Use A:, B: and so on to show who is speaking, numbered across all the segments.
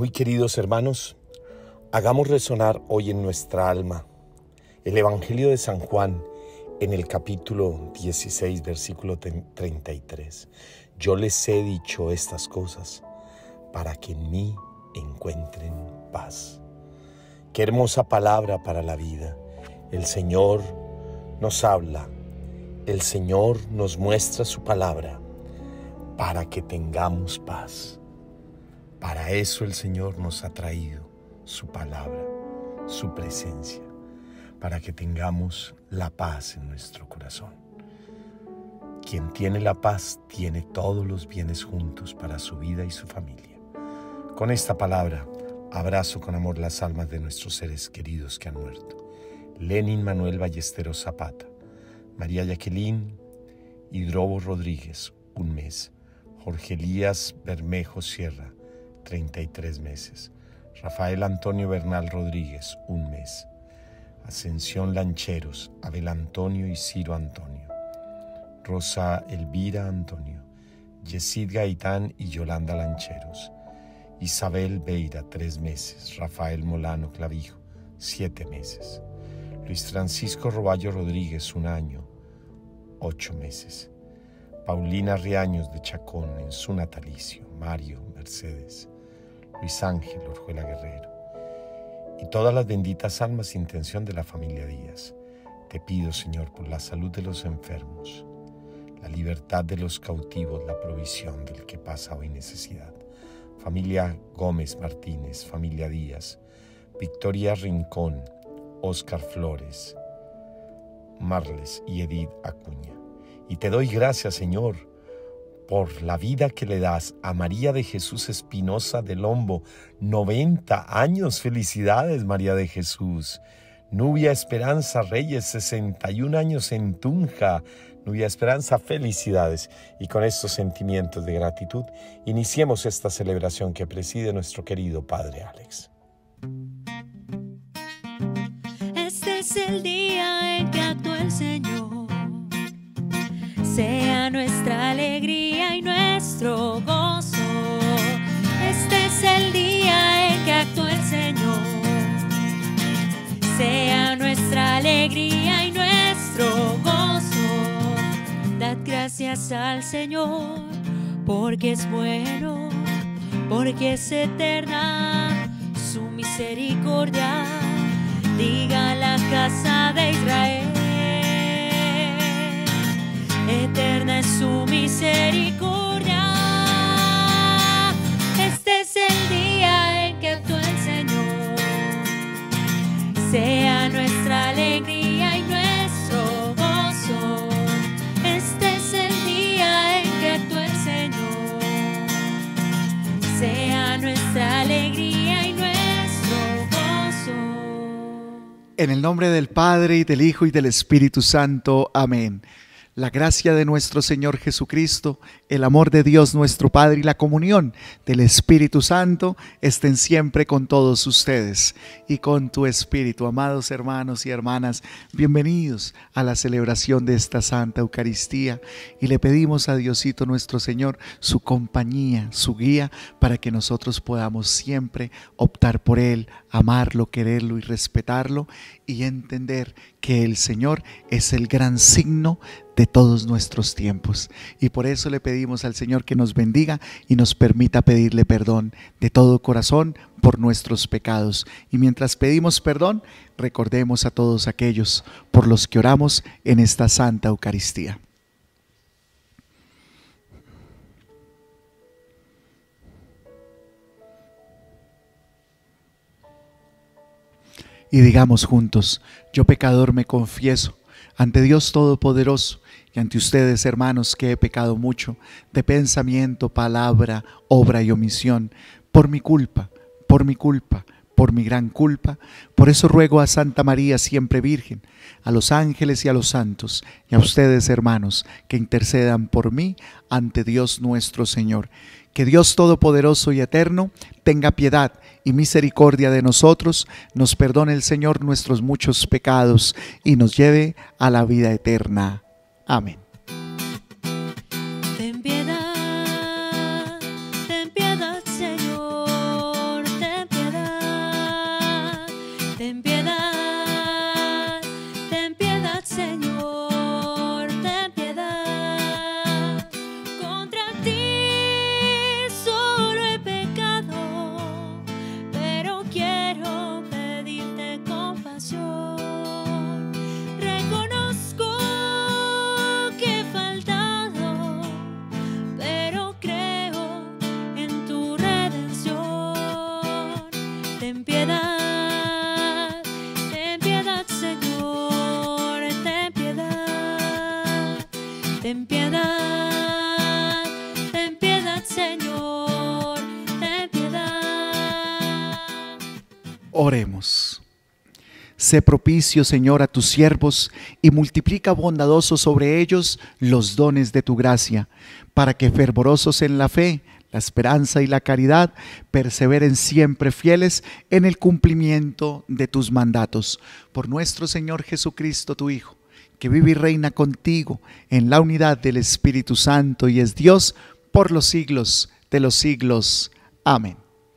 A: Muy queridos hermanos, hagamos resonar hoy en nuestra alma el Evangelio de San Juan en el capítulo 16, versículo 33. Yo les he dicho estas cosas para que en mí encuentren paz. Qué hermosa palabra para la vida. El Señor nos habla, el Señor nos muestra su palabra para que tengamos paz. Para eso el Señor nos ha traído su palabra, su presencia, para que tengamos la paz en nuestro corazón. Quien tiene la paz tiene todos los bienes juntos para su vida y su familia. Con esta palabra, abrazo con amor las almas de nuestros seres queridos que han muerto. Lenin Manuel Ballesteros Zapata, María Jacqueline Hidrobo Rodríguez, 1 mes. Jorge Elías Bermejo Sierra, 33 meses. Rafael Antonio Bernal Rodríguez, 1 mes. Ascensión Lancheros, Abel Antonio y Ciro Antonio. Rosa Elvira Antonio, Yesid Gaitán y Yolanda Lancheros. Isabel Beira, 3 meses. Rafael Molano Clavijo, 7 meses. Luis Francisco Roballo Rodríguez, 1 año, 8 meses. Paulina Riaños de Chacón en su natalicio. Mario Mercedes. Luis Ángel Orjuela Guerrero. Y todas las benditas almas e intención de la familia Díaz. Te pido, Señor, por la salud de los enfermos, la libertad de los cautivos, la provisión del que pasa hoy necesidad. Familia Gómez Martínez, familia Díaz, Victoria Rincón, Óscar Flores, Marles y Edith Acuña. Y te doy gracias, Señor, por la vida que le das a María de Jesús Espinosa de Lombo, 90 años, felicidades María de Jesús. Nubia Esperanza Reyes, 61 años en Tunja. Nubia Esperanza, felicidades. Y con estos sentimientos de gratitud, iniciemos esta celebración que preside nuestro querido Padre Alex.
B: Este es el día en que actuó el Señor. Sea nuestra alegría y nuestro gozo. Este es el día en que actuó el Señor. Sea nuestra alegría y nuestro gozo. Dad gracias al Señor, porque es bueno, porque es eterna su misericordia. Diga la casa de Israel, eterna es su misericordia. Este es el día en que actuó el Señor. Sea nuestra alegría y nuestro gozo. Este es el día en que actuó el Señor. Sea nuestra alegría y nuestro gozo.
C: En el nombre del Padre, y del Hijo, y del Espíritu Santo. Amén. La gracia de nuestro Señor Jesucristo, el amor de Dios nuestro Padre y la comunión del Espíritu Santo estén siempre con todos ustedes y con tu espíritu. Amados hermanos y hermanas, bienvenidos a la celebración de esta Santa Eucaristía, y le pedimos a Diosito nuestro Señor su compañía, su guía, para que nosotros podamos siempre optar por Él, amarlo, quererlo y respetarlo, y entender que el Señor es el gran signo de todos nuestros tiempos. Y por eso le pedimos al Señor que nos bendiga y nos permita pedirle perdón de todo corazón por nuestros pecados. Y mientras pedimos perdón, recordemos a todos aquellos por los que oramos en esta Santa Eucaristía. Y digamos juntos: yo pecador me confieso ante Dios Todopoderoso y ante ustedes, hermanos, que he pecado mucho de pensamiento, palabra, obra y omisión, por mi culpa, por mi gran culpa. Por eso ruego a Santa María siempre Virgen, a los ángeles y a los santos, y a ustedes, hermanos, que intercedan por mí ante Dios nuestro Señor. Que Dios Todopoderoso y Eterno tenga piedad y misericordia de nosotros, nos perdone el Señor nuestros muchos pecados y nos lleve a la vida eterna. Amén.
B: Ten piedad, Señor, Ten piedad, Señor, ten piedad.
C: Oremos. Sé propicio, Señor, a tus siervos y multiplica bondadoso sobre ellos los dones de tu gracia, para que fervorosos en la fe, la esperanza y la caridad perseveren siempre fieles en el cumplimiento de tus mandatos. Por nuestro Señor Jesucristo, tu Hijo, que vive y reina contigo en la unidad del Espíritu Santo y es Dios por los siglos de los siglos. Amén.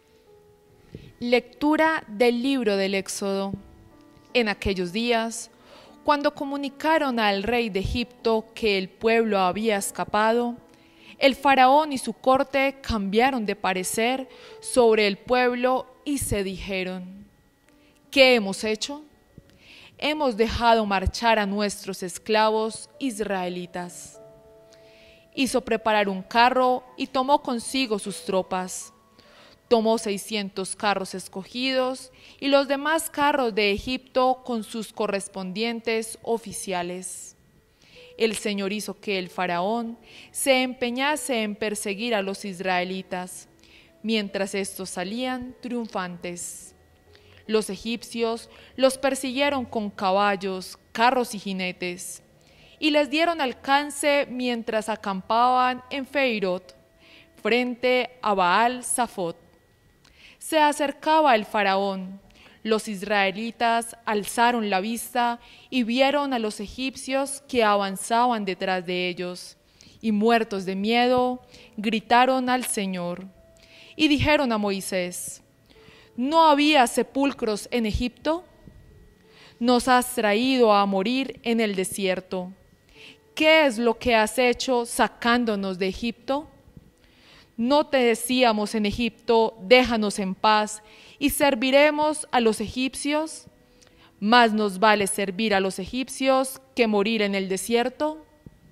D: Lectura del libro del Éxodo. En aquellos días, cuando comunicaron al rey de Egipto que el pueblo había escapado, el faraón y su corte cambiaron de parecer sobre el pueblo y se dijeron: ¿qué hemos hecho? Hemos dejado marchar a nuestros esclavos israelitas. Hizo preparar un carro y tomó consigo sus tropas. Tomó 600 carros escogidos y los demás carros de Egipto con sus correspondientes oficiales. El Señor hizo que el faraón se empeñase en perseguir a los israelitas, mientras estos salían triunfantes. Los egipcios los persiguieron con caballos, carros y jinetes, y les dieron alcance mientras acampaban en Feirot, frente a Baal-Zafot. Se acercaba el faraón. Los israelitas alzaron la vista y vieron a los egipcios que avanzaban detrás de ellos, y muertos de miedo, gritaron al Señor. Y dijeron a Moisés: ¿no había sepulcros en Egipto? Nos has traído a morir en el desierto. ¿Qué es lo que has hecho sacándonos de Egipto? ¿No te decíamos en Egipto, déjanos en paz y serviremos a los egipcios? ¿Más nos vale servir a los egipcios que morir en el desierto?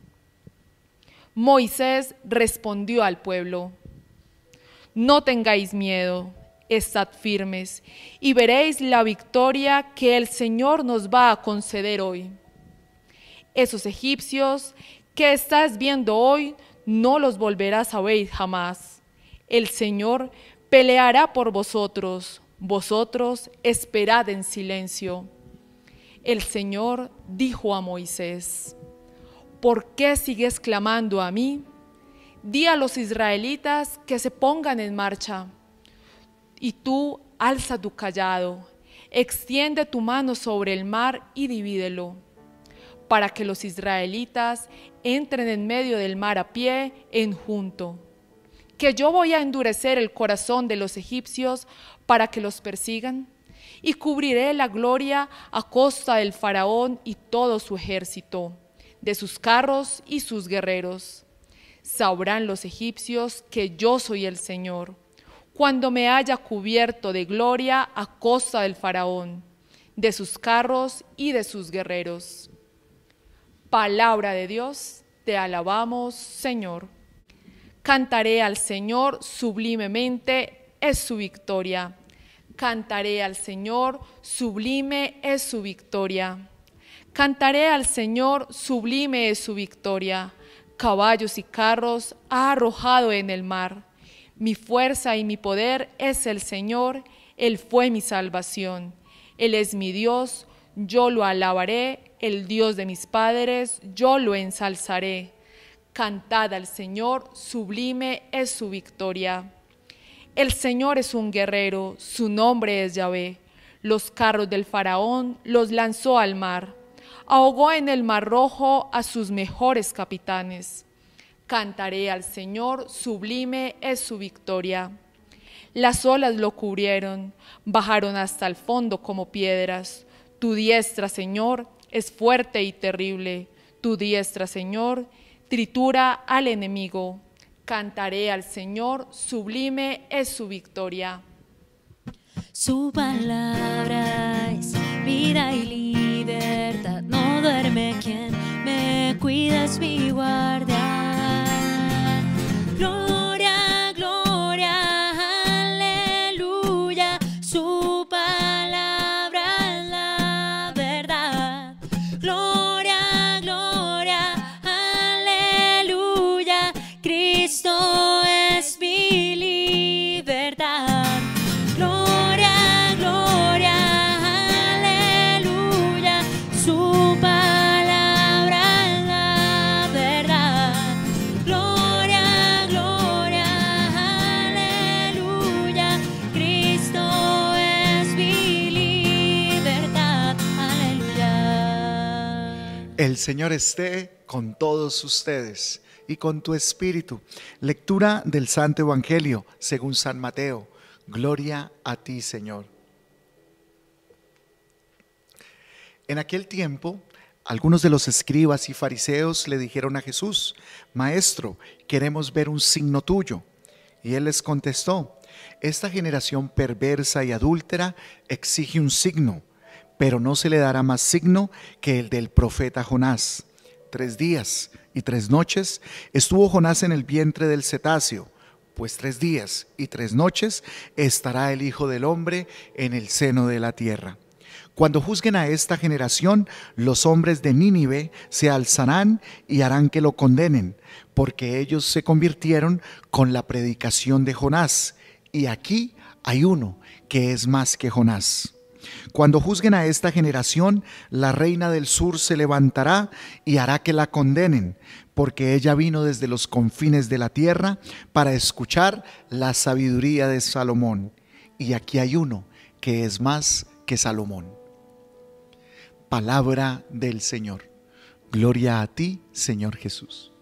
D: Moisés respondió al pueblo: no tengáis miedo, estad firmes y veréis la victoria que el Señor nos va a conceder hoy. Esos egipcios que estás viendo hoy no los volverás a ver jamás. El Señor peleará por vosotros, vosotros esperad en silencio. El Señor dijo a Moisés: ¿por qué sigues clamando a mí? Di a los israelitas que se pongan en marcha. Y tú alza tu cayado, extiende tu mano sobre el mar y divídelo, para que los israelitas entren en medio del mar a pie en junto. Que yo voy a endurecer el corazón de los egipcios para que los persigan, y cubriré la gloria a costa del faraón y todo su ejército, de sus carros y sus guerreros. Sabrán los egipcios que yo soy el Señor, cuando me haya cubierto de gloria a costa del faraón, de sus carros y de sus guerreros. Palabra de Dios, te alabamos, Señor. Cantaré al Señor sublimemente, es su victoria. Cantaré al Señor, sublime es su victoria. Cantaré al Señor, sublime es su victoria. Caballos y carros ha arrojado en el mar. Mi fuerza y mi poder es el Señor, Él fue mi salvación. Él es mi Dios, yo lo alabaré, el Dios de mis padres, yo lo ensalzaré. Cantad al Señor, sublime es su victoria. El Señor es un guerrero, su nombre es Yahvé. Los carros del faraón los lanzó al mar. Ahogó en el mar rojo a sus mejores capitanes. Cantaré al Señor, sublime es su victoria. Las olas lo cubrieron, bajaron hasta el fondo como piedras. Tu diestra, Señor, es fuerte y terrible. Tu diestra, Señor, tritura al enemigo. Cantaré al Señor, sublime es su victoria.
B: Su palabra es vida y libertad. No duerme quien me cuida, es mi guardia. Gloria, gloria, aleluya. Su palabra es la verdad. Gloria, gloria, aleluya.
C: El Señor esté con todos ustedes y con tu espíritu. Lectura del Santo Evangelio según San Mateo. Gloria a ti, Señor. En aquel tiempo, algunos de los escribas y fariseos le dijeron a Jesús: Maestro, queremos ver un signo tuyo. Y él les contestó: Esta generación perversa y adúltera exige un signo, pero no se le dará más signo que el del profeta Jonás. 3 días y 3 noches estuvo Jonás en el vientre del cetáceo, pues 3 días y 3 noches estará el Hijo del Hombre en el seno de la tierra. Cuando juzguen a esta generación, los hombres de Nínive se alzarán y harán que lo condenen, porque ellos se convirtieron con la predicación de Jonás, y aquí hay uno que es más que Jonás. Cuando juzguen a esta generación, la reina del sur se levantará y hará que la condenen, porque ella vino desde los confines de la tierra para escuchar la sabiduría de Salomón. Y aquí hay uno que es más que Salomón. Palabra del Señor. Gloria a ti, Señor Jesús.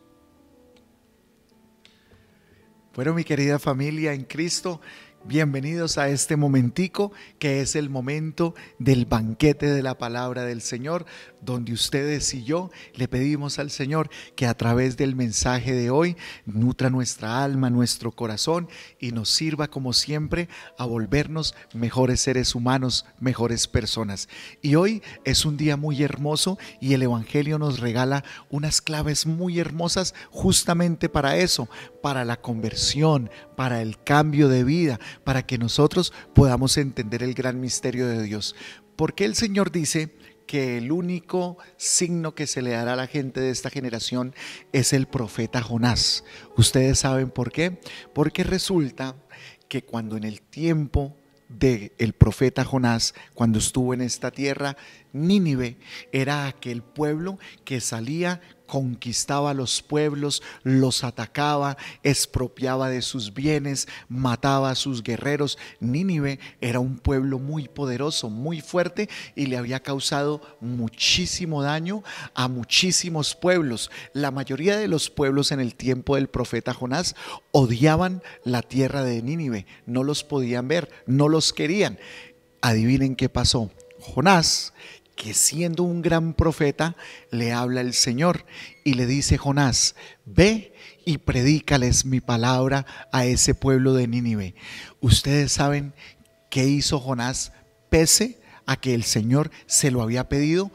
C: Bueno, mi querida familia en Cristo, bienvenidos a este momentico que es el momento del banquete de la palabra del Señor, donde ustedes y yo le pedimos al Señor que a través del mensaje de hoy nutra nuestra alma, nuestro corazón y nos sirva como siempre a volvernos mejores seres humanos, mejores personas. Y hoy es un día muy hermoso y el Evangelio nos regala unas claves muy hermosas justamente para eso, para la conversión, para el cambio de vida, para que nosotros podamos entender el gran misterio de Dios. Porque el Señor dice que el único signo que se le dará a la gente de esta generación es el profeta Jonás. ¿Ustedes saben por qué? Porque resulta que cuando en el tiempo del profeta Jonás, cuando estuvo en esta tierra, Nínive era aquel pueblo que salía, conquistaba los pueblos, los atacaba, expropiaba de sus bienes, mataba a sus guerreros. Nínive era un pueblo muy poderoso, muy fuerte y le había causado muchísimo daño a muchísimos pueblos. La mayoría de los pueblos en el tiempo del profeta Jonás odiaban la tierra de Nínive, no los podían ver, no los querían. Adivinen qué pasó. Jonás, que siendo un gran profeta, le habla el Señor y le dice: Jonás, ve y predícales mi palabra a ese pueblo de Nínive. Ustedes saben qué hizo Jonás pese a que el Señor se lo había pedido.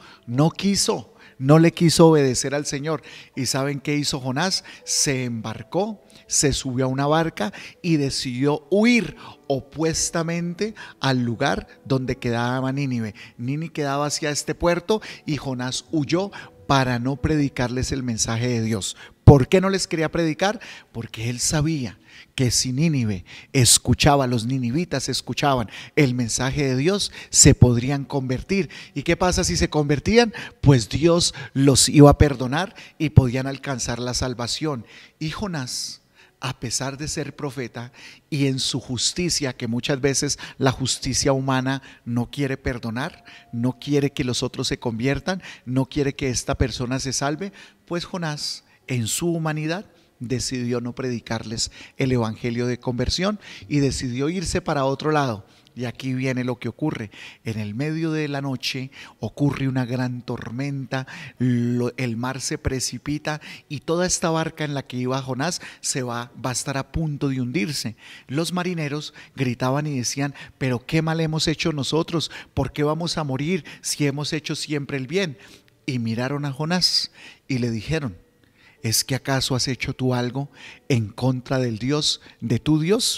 C: No le quiso obedecer al Señor. ¿Y saben qué hizo Jonás? Se embarcó, se subió a una barca y decidió huir opuestamente al lugar donde quedaba Nínive. Nínive quedaba hacia este puerto y Jonás huyó para no predicarles el mensaje de Dios. ¿Por qué no les quería predicar? Porque él sabía que si Nínive escuchaba, los ninivitas escuchaban el mensaje de Dios, se podrían convertir. ¿Y qué pasa si se convertían? Pues Dios los iba a perdonar y podían alcanzar la salvación. Y Jonás, a pesar de ser profeta y en su justicia, que muchas veces la justicia humana no quiere perdonar, no quiere que los otros se conviertan, no quiere que esta persona se salve, pues Jonás en su humanidad decidió no predicarles el evangelio de conversión y decidió irse para otro lado. Y aquí viene lo que ocurre. En el medio de la noche ocurre una gran tormenta, el mar se precipita y toda esta barca en la que iba Jonás va a estar a punto de hundirse. Los marineros gritaban y decían: pero qué mal hemos hecho nosotros, ¿por qué vamos a morir si hemos hecho siempre el bien? Y miraron a Jonás y le dijeron: ¿es que acaso has hecho tú algo en contra del Dios, de tu Dios?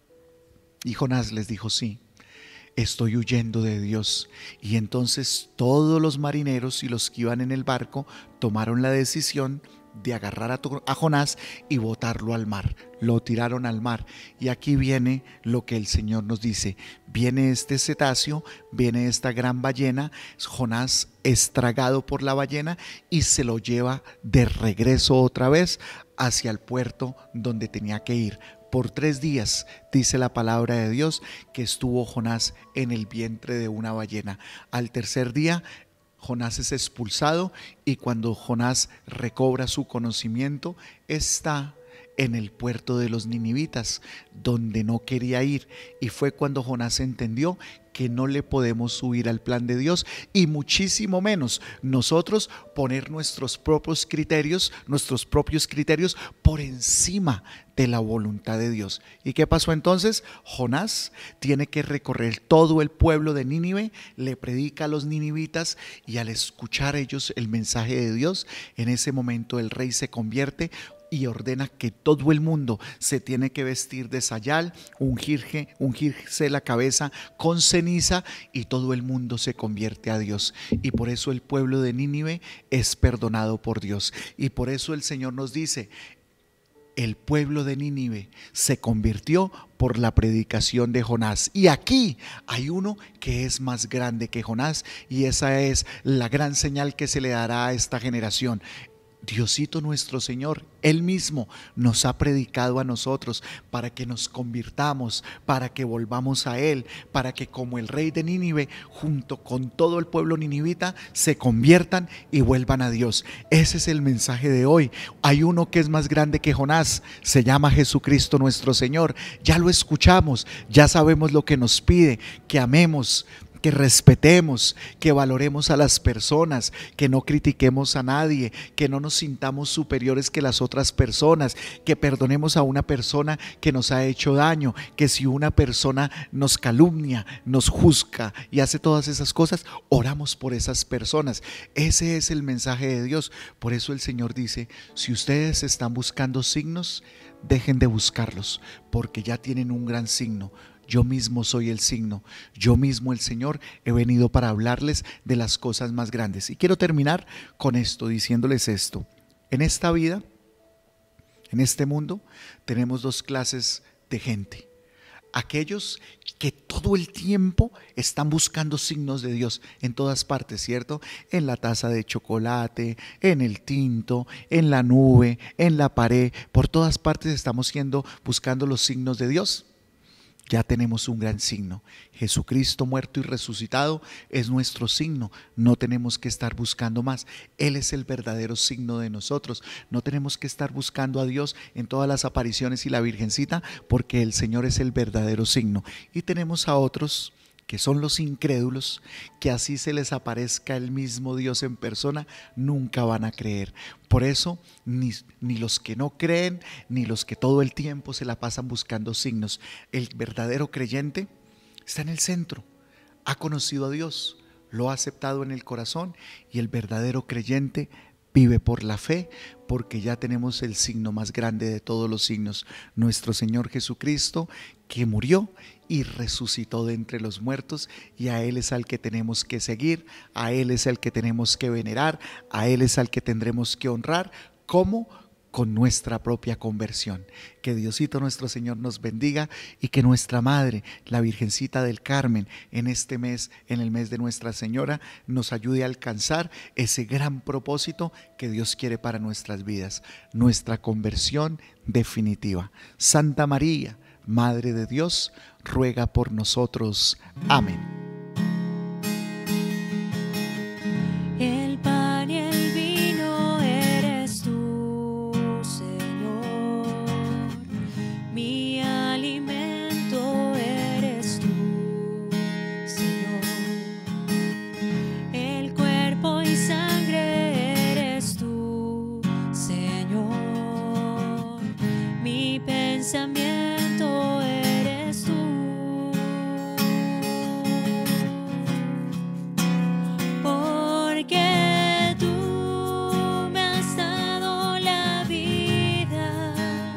C: Y Jonás les dijo: sí, estoy huyendo de Dios. Y entonces todos los marineros y los que iban en el barco tomaron la decisión de agarrar a Jonás y botarlo al mar. Lo tiraron al mar. Y aquí viene lo que el Señor nos dice: viene este cetáceo, viene esta gran ballena. Jonás es tragado por la ballena y se lo lleva de regreso otra vez hacia el puerto donde tenía que ir. Por 3 días, dice la palabra de Dios, que estuvo Jonás en el vientre de una ballena. Al tercer día, Jonás es expulsado y cuando Jonás recobra su conocimiento está en el puerto de los ninivitas, donde no quería ir, y fue cuando Jonás entendió que no le podemos subir al plan de Dios y muchísimo menos nosotros poner nuestros propios criterios por encima de la voluntad de Dios. ¿Y qué pasó entonces? Jonás tiene que recorrer todo el pueblo de Nínive, le predica a los ninivitas y al escuchar ellos el mensaje de Dios, en ese momento el rey se convierte y ordena que todo el mundo se tiene que vestir de sayal, ungirse la cabeza con ceniza y todo el mundo se convierte a Dios. Y por eso el pueblo de Nínive es perdonado por Dios. Y por eso el Señor nos dice, el pueblo de Nínive se convirtió por la predicación de Jonás. Y aquí hay uno que es más grande que Jonás y esa es la gran señal que se le dará a esta generación. Diosito nuestro Señor, Él mismo nos ha predicado a nosotros para que nos convirtamos, para que volvamos a Él, para que como el rey de Nínive, junto con todo el pueblo ninivita, se conviertan y vuelvan a Dios. Ese es el mensaje de hoy. Hay uno que es más grande que Jonás, se llama Jesucristo nuestro Señor. Ya lo escuchamos, ya sabemos lo que nos pide, que amemos, que respetemos, que valoremos a las personas, que no critiquemos a nadie, que no nos sintamos superiores que las otras personas, que perdonemos a una persona que nos ha hecho daño, que si una persona nos calumnia, nos juzga y hace todas esas cosas, oramos por esas personas. Ese es el mensaje de Dios. Por eso el Señor dice, si ustedes están buscando signos, dejen de buscarlos, porque ya tienen un gran signo. Yo mismo soy el signo, yo mismo el Señor he venido para hablarles de las cosas más grandes. Y quiero terminar con esto, diciéndoles esto. En esta vida, en este mundo, tenemos dos clases de gente. Aquellos que todo el tiempo están buscando signos de Dios en todas partes, ¿cierto? En la taza de chocolate, en el tinto, en la nube, en la pared, por todas partes estamos buscando los signos de Dios. Ya tenemos un gran signo. Jesucristo muerto y resucitado es nuestro signo. No tenemos que estar buscando más. Él es el verdadero signo de nosotros. No tenemos que estar buscando a Dios en todas las apariciones y la Virgencita, porque el Señor es el verdadero signo. Y tenemos a otros que son los incrédulos, que así se les aparezca el mismo Dios en persona, nunca van a creer. Por eso, ni los que no creen, ni los que todo el tiempo se la pasan buscando signos. El verdadero creyente está en el centro, ha conocido a Dios, lo ha aceptado en el corazón y el verdadero creyente vive por la fe, porque ya tenemos el signo más grande de todos los signos, nuestro Señor Jesucristo, que murió y resucitó de entre los muertos, y a Él es al que tenemos que seguir, a Él es al que tenemos que venerar, a Él es al que tendremos que honrar. ¿Cómo? Con nuestra propia conversión. Que Diosito nuestro Señor nos bendiga y que nuestra Madre, la Virgencita del Carmen, en este mes, en el mes de Nuestra Señora, nos ayude a alcanzar ese gran propósito que Dios quiere para nuestras vidas, nuestra conversión definitiva. Santa María, Madre de Dios, ruega por nosotros. Amén.
B: El pan y el vino eres tú, Señor. Mi alimento eres tú, Señor. El cuerpo y sangre eres tú, Señor. Mi pensamiento eres tú. Porque tú me has dado la vida,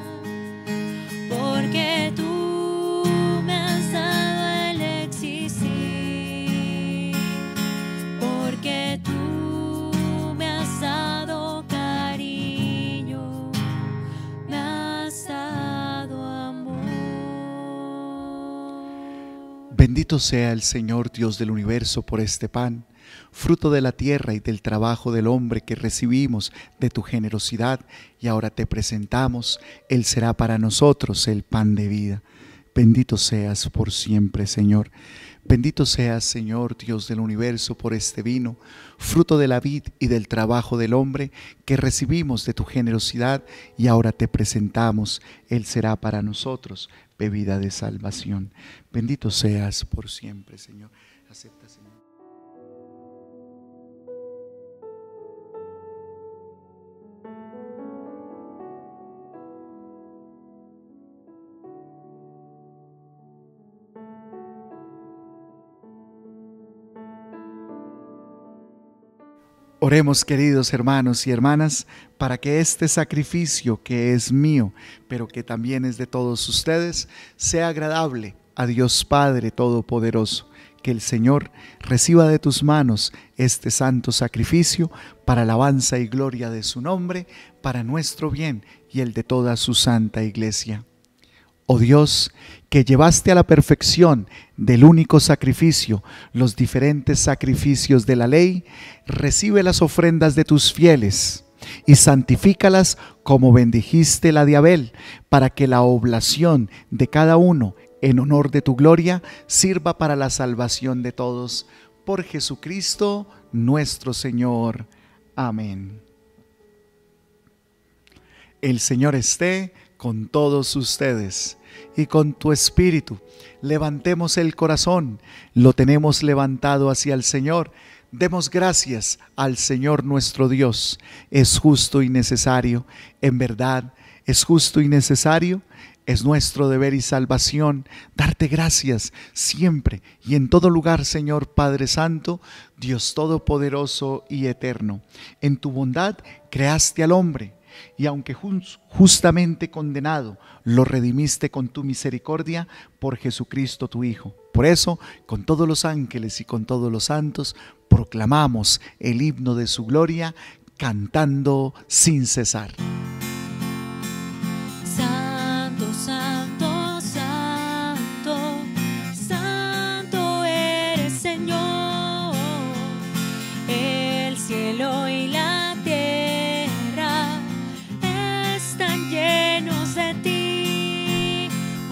B: porque tú me has dado el existir, porque tú me has dado cariño, me has dado amor.
C: Bendito sea el Señor Dios del universo por este pan, fruto de la tierra y del trabajo del hombre que recibimos de tu generosidad y ahora te presentamos. Él será para nosotros el pan de vida. Bendito seas por siempre, Señor. Bendito seas, Señor, Dios del universo, por este vino, fruto de la vid y del trabajo del hombre, que recibimos de tu generosidad y ahora te presentamos. Él será para nosotros bebida de salvación. Bendito seas por siempre, Señor. Acepta, Señor. Oremos, queridos hermanos y hermanas, para que este sacrificio que es mío, pero que también es de todos ustedes, sea agradable a Dios Padre Todopoderoso. Que el Señor reciba de tus manos este santo sacrificio para alabanza y gloria de su nombre, para nuestro bien y el de toda su santa iglesia. Oh Dios, que llevaste a la perfección del único sacrificio los diferentes sacrificios de la ley, recibe las ofrendas de tus fieles y santifícalas como bendijiste la de Abel, para que la oblación de cada uno en honor de tu gloria sirva para la salvación de todos. Por Jesucristo nuestro Señor. Amén. El Señor esté con todos ustedes y con tu espíritu. Levantemos el corazón, lo tenemos levantado hacia el Señor. Demos gracias al Señor nuestro Dios. Es justo y necesario, en verdad es justo y necesario. Es nuestro deber y salvación darte gracias siempre y en todo lugar, Señor Padre Santo, Dios Todopoderoso y Eterno. En tu bondad creaste al hombre, y aunque justamente condenado, lo redimiste con tu misericordia por Jesucristo tu Hijo. Por eso, con todos los ángeles y con todos los santos, proclamamos el himno de su gloria, cantando sin cesar.
B: Santo, santo, santo, santo eres, Señor. El cielo y la tierra están llenos de ti.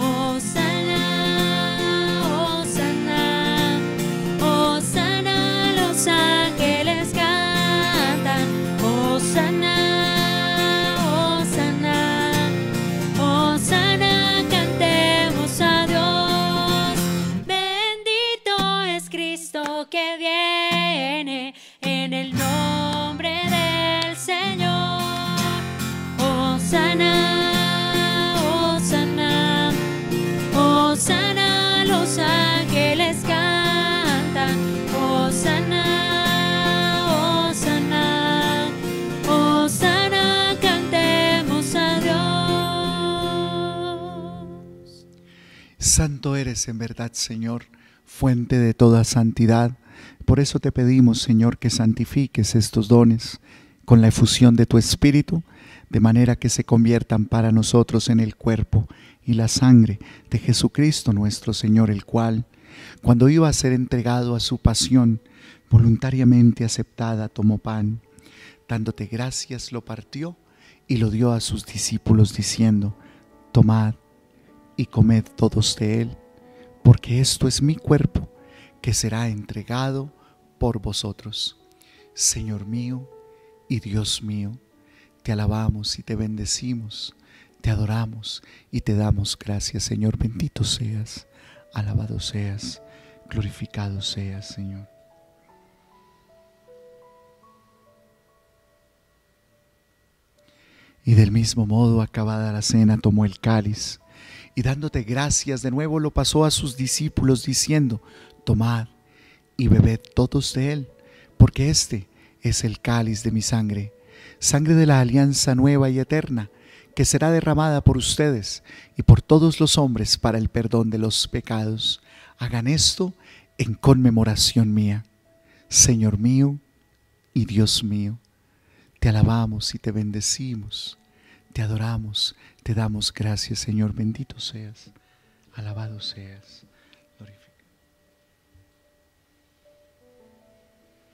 B: Hosana, hosana, hosana, los ángeles cantan. Hosana, hosana, hosana, cantemos a Dios. Bendito es Cristo que viene en el nombre del Señor. Hosana, hosana, hosana, los ángeles cantan. Hosana, hosana, hosana, cantemos a Dios.
C: Santo eres en verdad, Señor, fuente de toda santidad. Por eso te pedimos, Señor, que santifiques estos dones con la efusión de tu Espíritu, de manera que se conviertan para nosotros en el cuerpo y la sangre de Jesucristo nuestro Señor, el cual, cuando iba a ser entregado a su pasión, voluntariamente aceptada, tomó pan, dándote gracias, lo partió y lo dio a sus discípulos, diciendo: tomad y comed todos de él, porque esto es mi cuerpo, que será entregado por vosotros. Señor mío y Dios mío, te alabamos y te bendecimos, te adoramos y te damos gracias, Señor. Bendito seas, alabado seas, glorificado seas, Señor. Y del mismo modo, acabada la cena, tomó el cáliz y dándote gracias de nuevo lo pasó a sus discípulos, diciendo: tomad y bebed todos de él, porque este es el cáliz de mi sangre, sangre de la alianza nueva y eterna, que será derramada por ustedes y por todos los hombres para el perdón de los pecados. Hagan esto en conmemoración mía. Señor mío y Dios mío, te alabamos y te bendecimos, te adoramos, te damos gracias, Señor. Bendito seas, alabado seas, glorificado.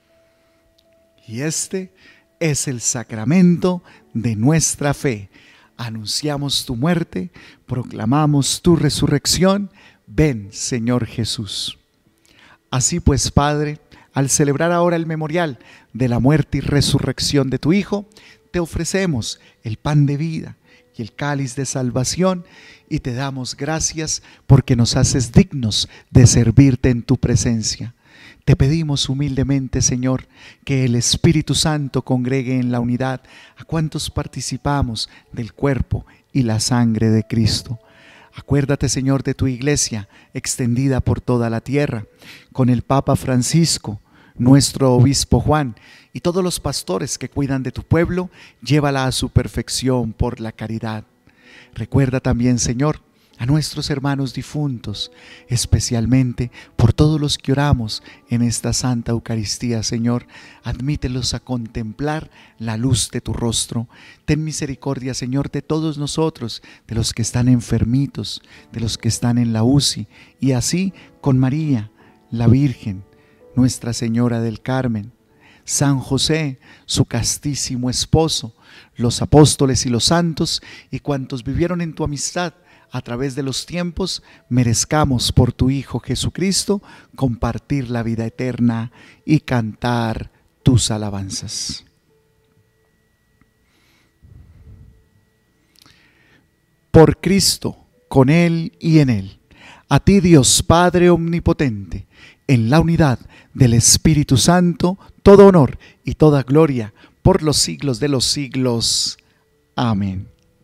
C: Y este es el sacramento de nuestra fe. Anunciamos tu muerte, proclamamos tu resurrección. Ven, Señor Jesús. Así pues, Padre, al celebrar ahora el memorial de la muerte y resurrección de tu Hijo, te ofrecemos el pan de vida y el cáliz de salvación y te damos gracias porque nos haces dignos de servirte en tu presencia. Te pedimos humildemente, Señor, que el Espíritu Santo congregue en la unidad a cuantos participamos del cuerpo y la sangre de Cristo. Acuérdate, Señor, de tu iglesia extendida por toda la tierra, con el Papa Francisco, nuestro obispo Juan y todos los pastores que cuidan de tu pueblo, llévala a su perfección por la caridad. Recuerda también, Señor, a nuestros hermanos difuntos, especialmente por todos los que oramos en esta Santa Eucaristía, Señor. Admítelos a contemplar la luz de tu rostro. Ten misericordia, Señor, de todos nosotros, de los que están enfermitos, de los que están en la UCI, y así con María, la Virgen, Nuestra Señora del Carmen, San José, su castísimo esposo, los apóstoles y los santos, y cuantos vivieron en tu amistad a través de los tiempos, merezcamos por tu Hijo Jesucristo compartir la vida eterna y cantar tus alabanzas. Por Cristo, con Él y en Él, a ti Dios Padre Omnipotente, en la unidad del Espíritu Santo, todo honor y toda gloria por los siglos de los siglos. Amén.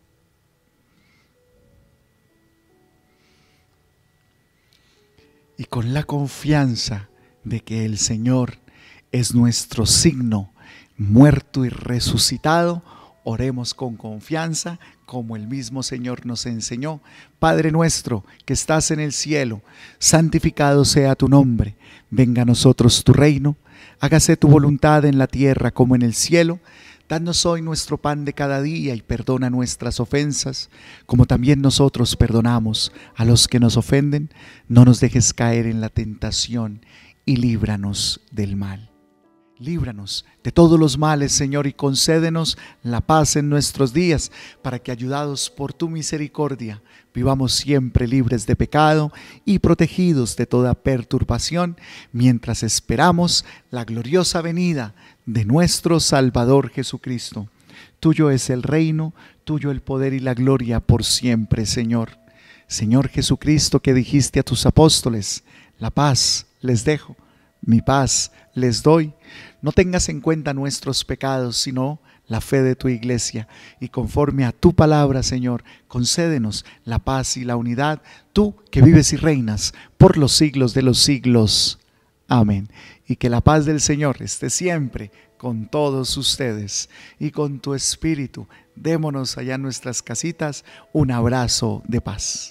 C: Y con la confianza de que el Señor es nuestro signo, muerto y resucitado, oremos con confianza como el mismo Señor nos enseñó. Padre nuestro que estás en el cielo, santificado sea tu nombre. Venga a nosotros tu reino, hágase tu voluntad en la tierra como en el cielo. Danos hoy nuestro pan de cada día y perdona nuestras ofensas, como también nosotros perdonamos a los que nos ofenden. No nos dejes caer en la tentación y líbranos del mal. Líbranos de todos los males, Señor, y concédenos la paz en nuestros días, para que, ayudados por tu misericordia, vivamos siempre libres de pecado y protegidos de toda perturbación, mientras esperamos la gloriosa venida de nuestro Salvador Jesucristo. Tuyo es el reino, tuyo el poder y la gloria por siempre, Señor. Señor Jesucristo, que dijiste a tus apóstoles: la paz les dejo, mi paz les doy. No tengas en cuenta nuestros pecados, sino la fe de tu iglesia. Y conforme a tu palabra, Señor, concédenos la paz y la unidad, tú que vives y reinas por los siglos de los siglos. Amén. Y que la paz del Señor esté siempre con todos ustedes y con tu espíritu. Démonos allá en nuestras casitas un abrazo de paz.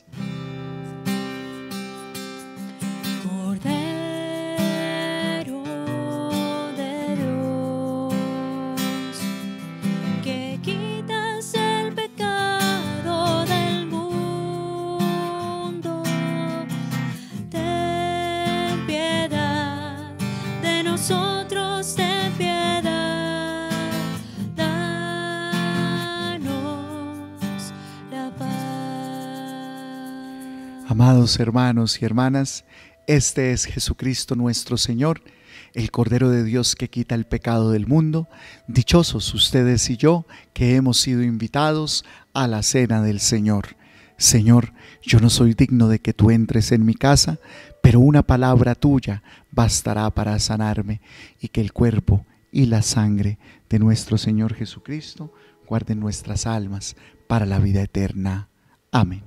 C: Amados hermanos y hermanas, este es Jesucristo nuestro Señor, el Cordero de Dios que quita el pecado del mundo. Dichosos ustedes y yo que hemos sido invitados a la cena del Señor. Señor, yo no soy digno de que tú entres en mi casa, pero una palabra tuya bastará para sanarme, y que el cuerpo y la sangre de nuestro Señor Jesucristo guarden nuestras almas para la vida eterna. Amén.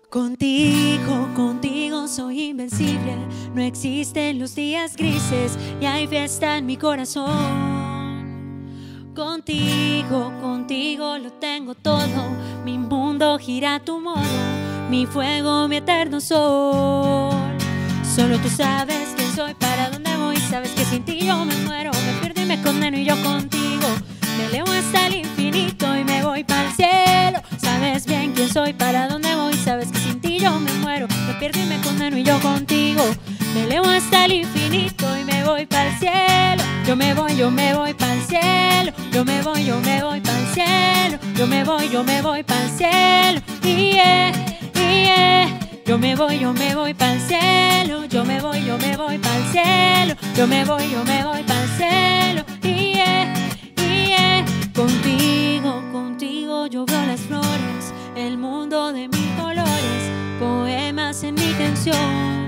B: Contigo soy invencible. No existen los días grises y hay fiesta en mi corazón. Contigo lo tengo todo. Mi mundo gira a tu modo, mi fuego, mi eterno sol. Solo tú sabes quién soy, para dónde voy. Sabes que sin ti yo me muero, me pierdo y me condeno, y yo contigo me elevo hasta el infinito y me voy para el cielo. Sabes bien quién soy, para dónde voy. Sabes que sin ti yo me muero, me pierdo y me condeno, y yo contigo me elevo hasta el infinito y me voy para el cielo. Yo me voy para el cielo. Yo me voy para el cielo. Yo me voy para el cielo. Yo me voy para el cielo. Yo me voy para el cielo. Yo me voy para el cielo. Contigo yo veo las flores, el mundo de mil colores, poemas en mi canción.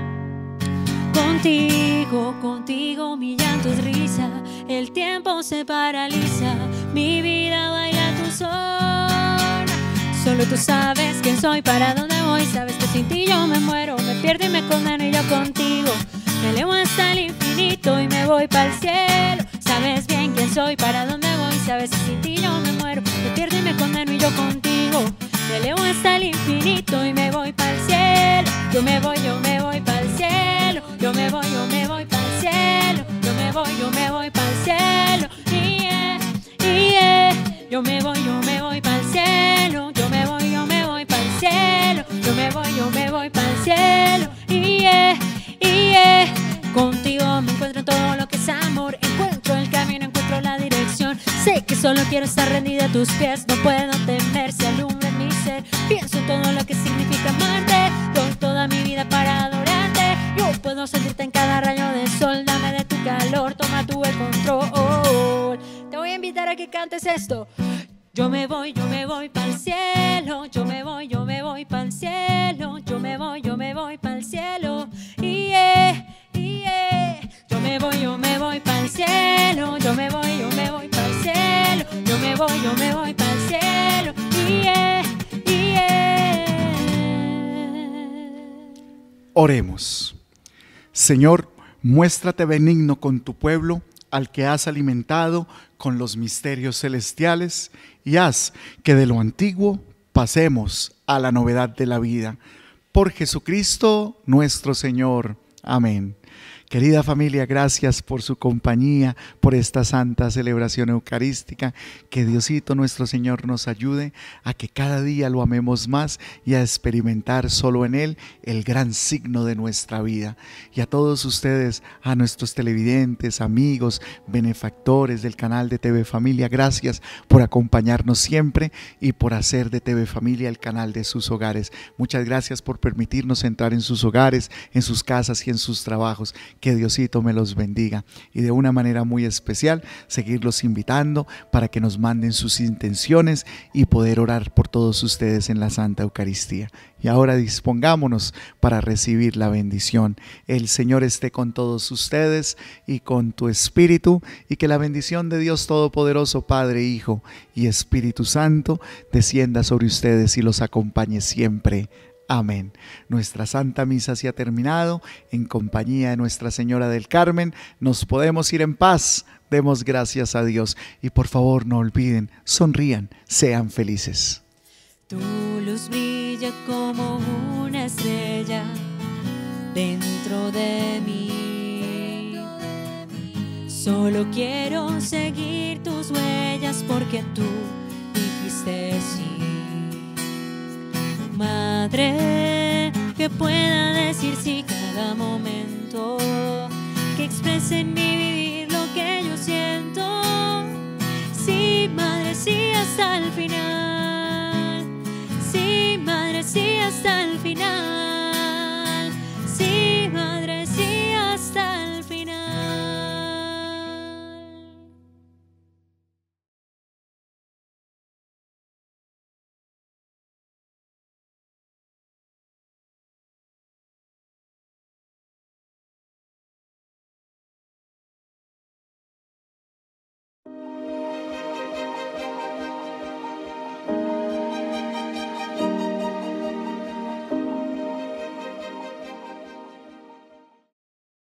B: Contigo mi llanto es risa, el tiempo se paraliza, mi vida baila a tu son. Solo tú sabes quién soy, para dónde voy. Sabes que sin ti yo me muero, me pierdo y me condeno, y yo contigo me elevo hasta el infinito y me voy para el cielo. Sabes bien quién soy, para dónde voy. Sabes que sin ti yo me muero, me pierdo y me condeno, y yo contigo me elevo hasta el infinito y me voy para el cielo. Yo me voy para el cielo. Yo me voy para el cielo. Yo me voy para el cielo. Yo me voy para el cielo. Yo me voy para el cielo. Yo me voy para el cielo. Contigo me encuentro en todo lo que es amor. Encuentro el camino, encuentro la dirección. Sé que solo quiero estar rendida a tus pies. No puedo temer si alumbra mi ser. Pienso en todo lo que significa amarte. Doy toda mi vida para adorarte. Yo puedo sentirte en cada rayo de sol. Dame de tu calor, toma tú el control. Te voy a invitar a que cantes esto. Yo me voy para el cielo. Yo me voy para el cielo. Yo me voy para el cielo. Yo me voy para el cielo. Yo me voy para el cielo. Yo me voy para el cielo.
C: Oremos. Señor, muéstrate benigno con tu pueblo, al que has alimentado con los misterios celestiales, y haz que de lo antiguo pasemos a la novedad de la vida. Por Jesucristo nuestro Señor. Amén. Querida familia, gracias por su compañía, por esta santa celebración eucarística. Que Diosito nuestro Señor nos ayude a que cada día lo amemos más y a experimentar solo en Él el gran signo de nuestra vida. Y a todos ustedes, a nuestros televidentes, amigos, benefactores del canal de TV Familia, gracias por acompañarnos siempre y por hacer de TV Familia el canal de sus hogares. Muchas gracias por permitirnos entrar en sus hogares, en sus casas y en sus trabajos. Que Diosito me los bendiga, y de una manera muy especial seguirlos invitando para que nos manden sus intenciones y poder orar por todos ustedes en la Santa Eucaristía. Y ahora dispongámonos para recibir la bendición. El Señor esté con todos ustedes y con tu espíritu, y que la bendición de Dios Todopoderoso, Padre, Hijo y Espíritu Santo descienda sobre ustedes y los acompañe siempre. Amén. Nuestra Santa Misa se ha terminado. En compañía de Nuestra Señora del Carmen nos podemos ir en paz. Demos gracias a Dios y por favor no olviden, sonrían, sean felices.
B: Tu luz brilla como una estrella dentro de mí. Solo quiero seguir tus huellas porque tú dijiste sí. Madre, que pueda decir sí cada momento, que exprese en mí vivir lo que yo siento. Sí, madre, sí hasta el final. Sí, madre, sí hasta el final.